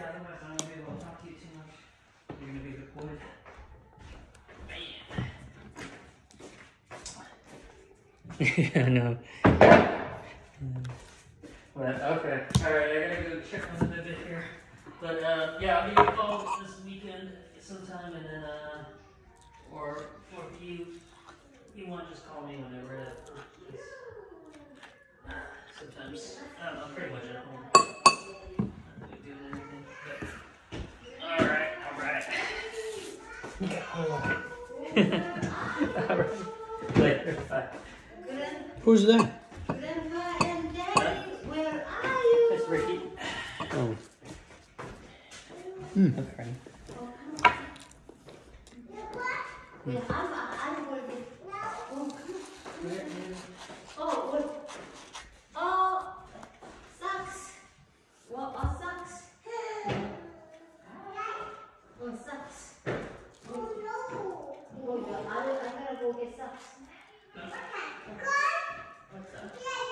otherwise I won't be able to talk to you too much. You're gonna be the boy. Yeah, I know. But okay. Alright, I gotta go check on the bit here. But yeah, I'll give you a call this weekend sometime, and then or if you want, just call me whenever. Sometimes I'm pretty much at home. Not really doing anything. But alright. Alright. Later. Bye. Who's that? Grandma and Daddy, where are you? It's Ricky. Oh. Okay. Yeah, I'm working. Oh, what? Oh, socks. What are socks? Oh, socks. Oh, no. Oh, no. I gotta go get socks. What's up?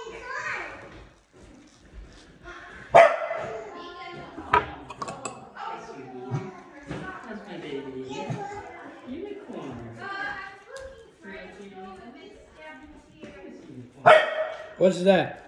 That's my baby. Unicorn. What's that?